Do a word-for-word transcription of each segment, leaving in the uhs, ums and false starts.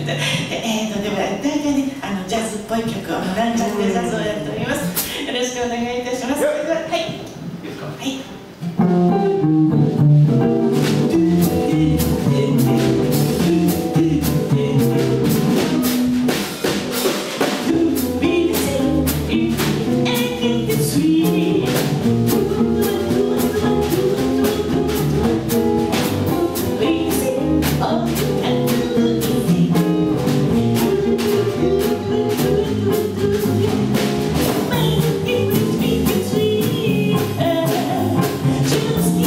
で、えーとでは大体ね、あのジャズっぽい曲をランジャンでジャズをやっております。よろしくお願いいたします。それでは、はい。いいですか。はい。Just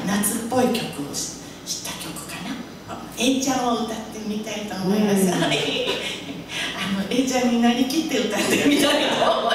夏っぽい曲を知った曲かな。Aちゃんを歌ってみたいと思います。はい、あの Aちゃんになりきって歌ってみたいと思います。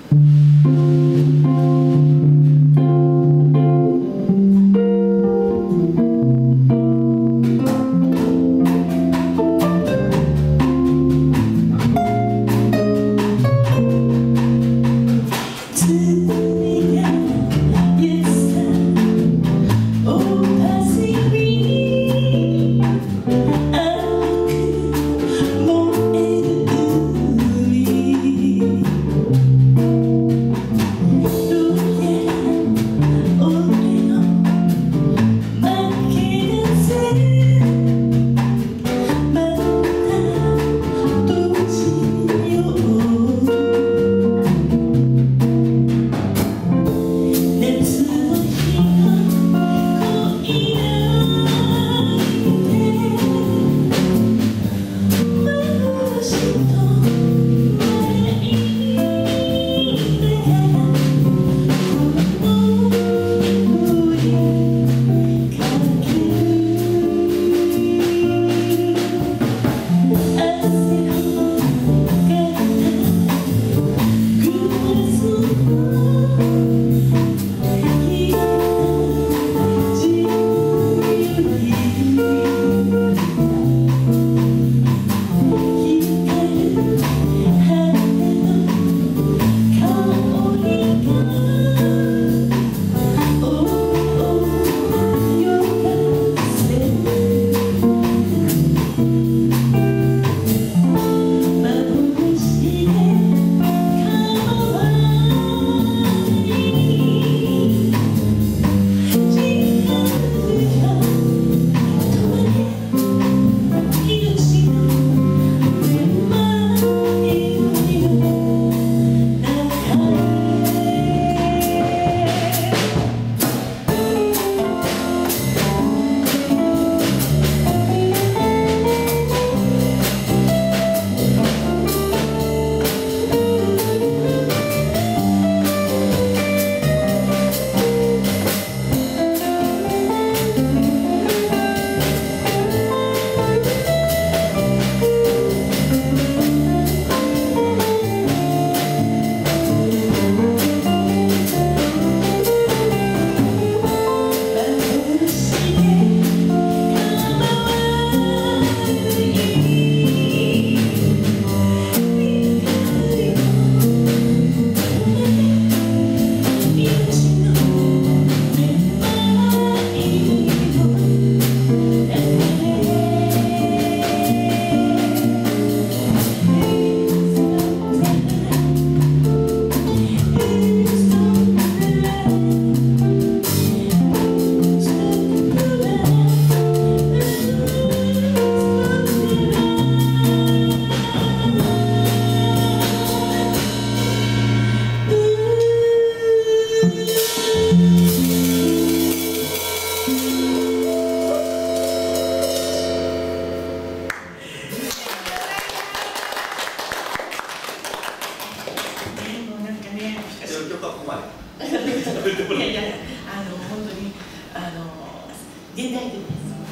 いやいや、あの本当にあの現代的です。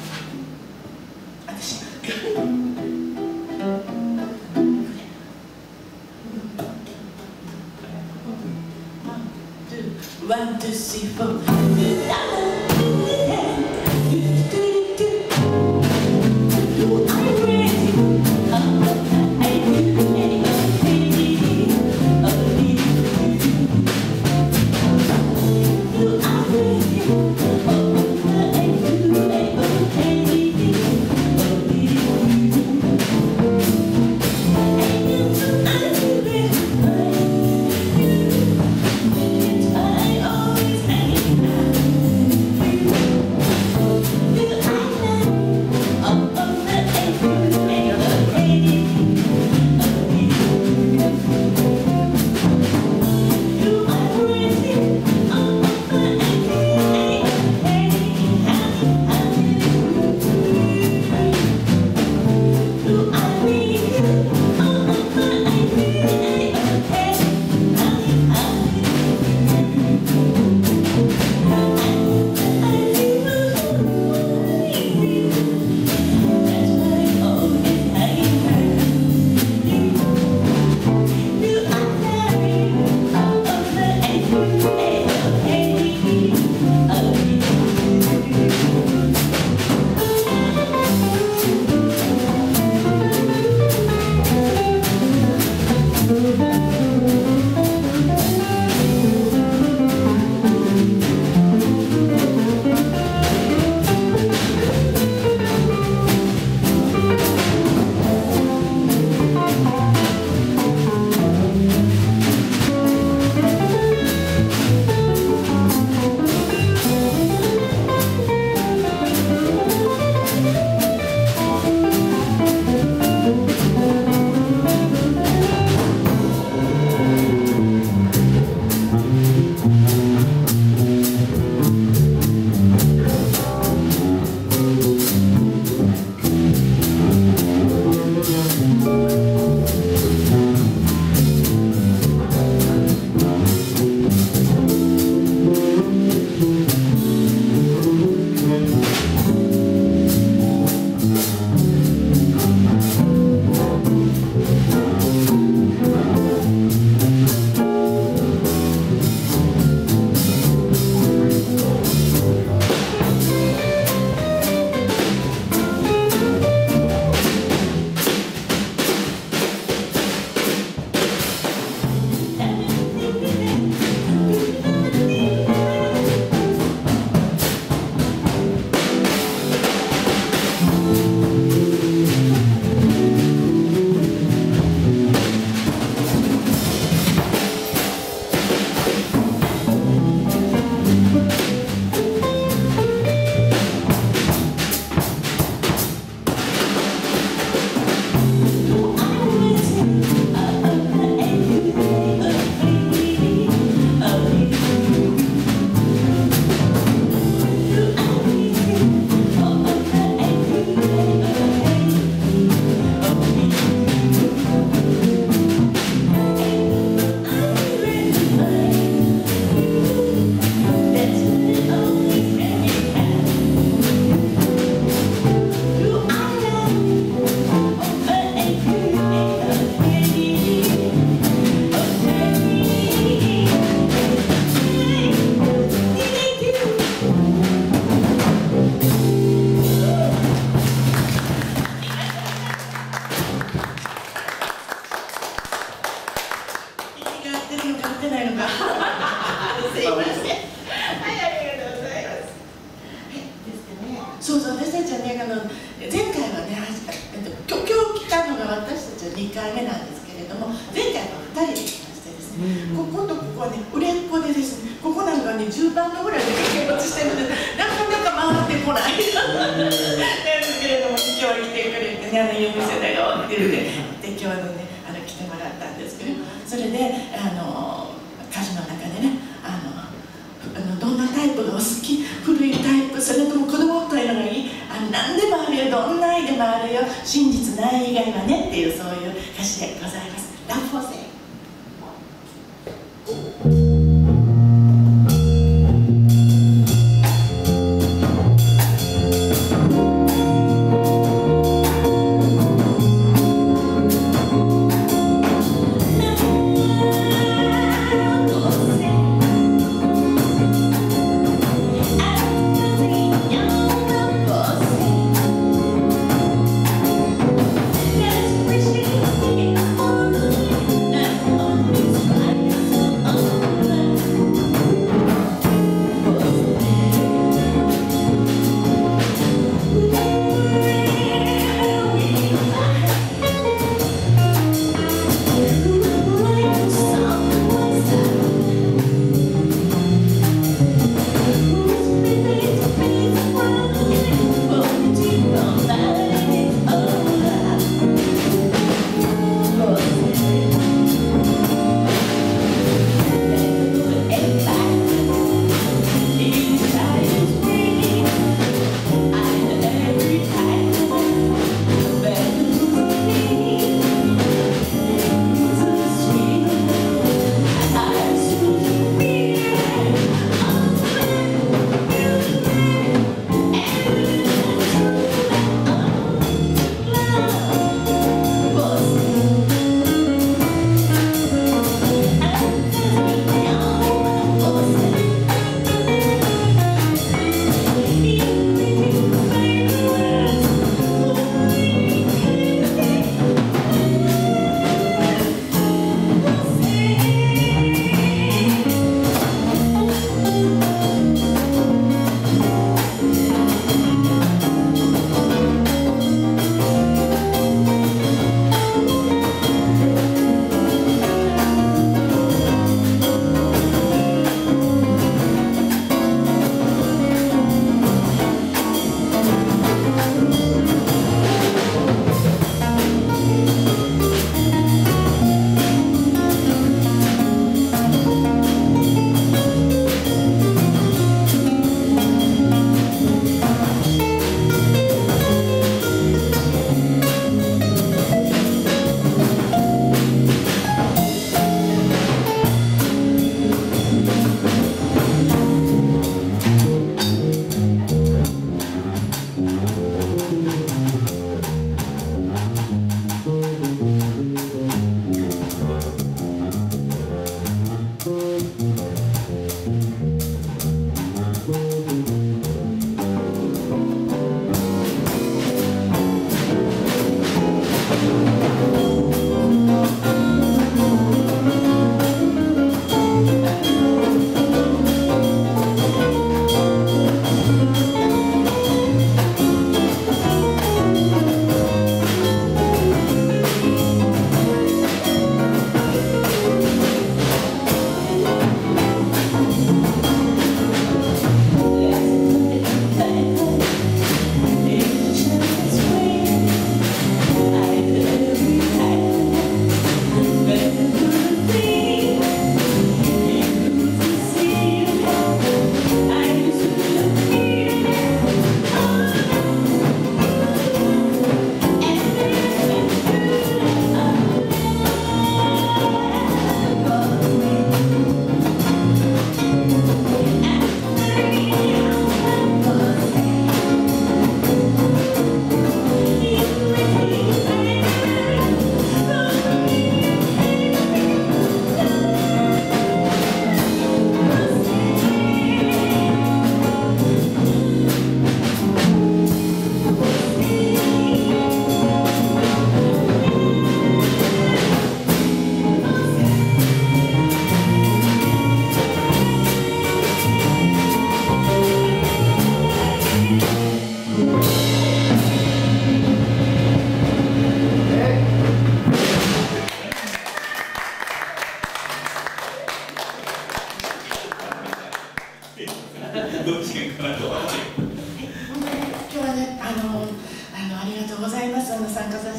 私ワン、ツー、スリー、フォー。 そうそう、私たちはね、あの前回はね、今日来たのが私たちはにかいめなんですけれども、前回はふたりで来ましてですね、こことここはね、売れっ子でですね、ここなんかね、じゅうばんのぐらいで掛け持ちしてるんで、なかなか回ってこないなんですけれども、今日は来てくれてね、あのいいお店だよって言って、で今日はね、あの来てもらったんですけど、それで、あの歌詞の中でね、あのあのどんなタイプがお好き、古いタイプ、それとも子供というのがいい、あの何でもあるよ、どんな愛でもあるよ、真実ない以外はねっていう、そういう歌詞でございます。ラブフォーセイ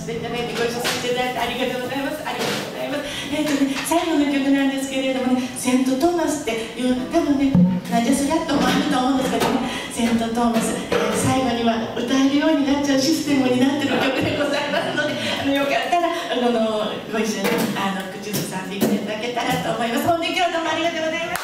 せていただいて、ご一緒させていただいてありがとうございます。ありがとうございます。えーとね、最後の曲なんですけれどもね、セント・トーマスっていう、多分ね、なんじゃそりゃっと思われると思うんですけどね、セント・トーマス、えー、最後には歌えるようになっちゃうシステムになってる曲でございますので、あのよかったらあのご一緒にあの口ずさんでいただけたらと思います。本当に今日どうもありがとうございます。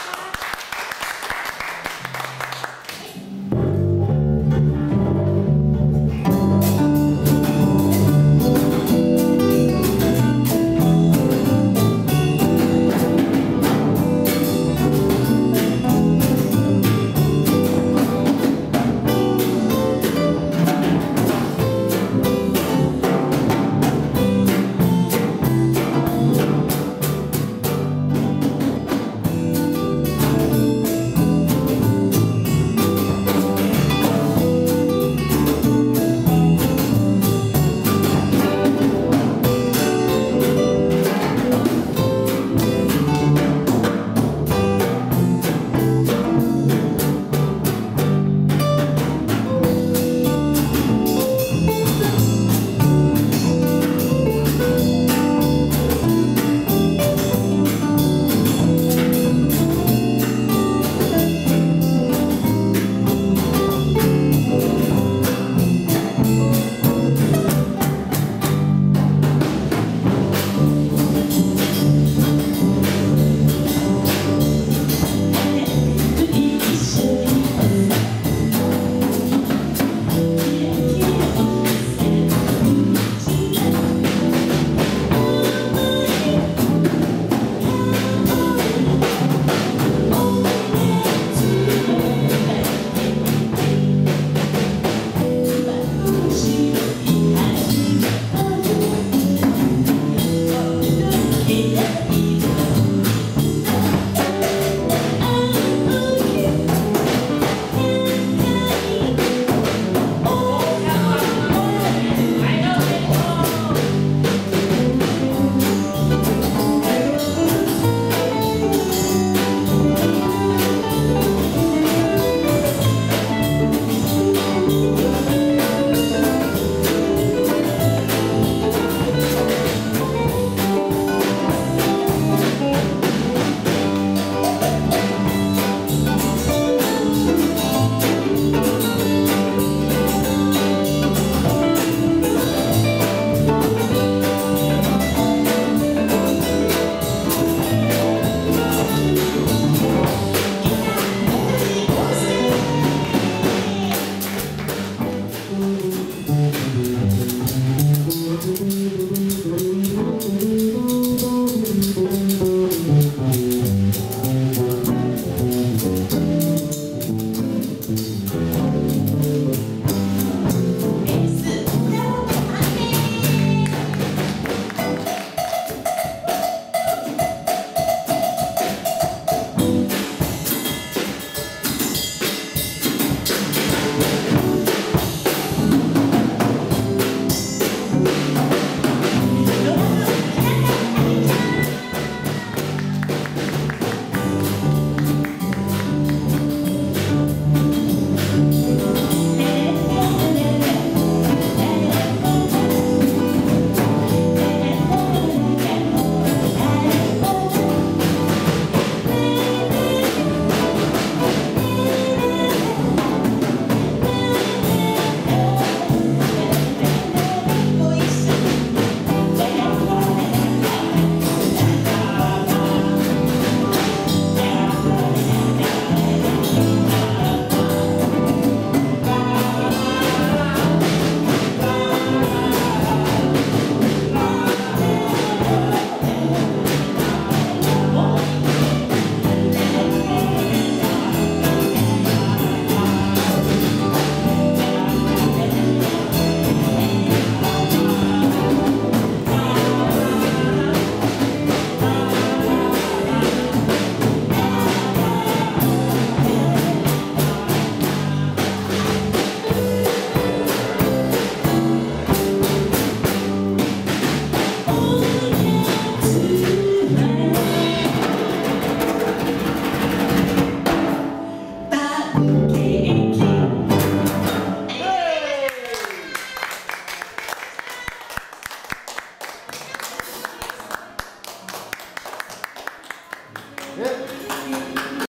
え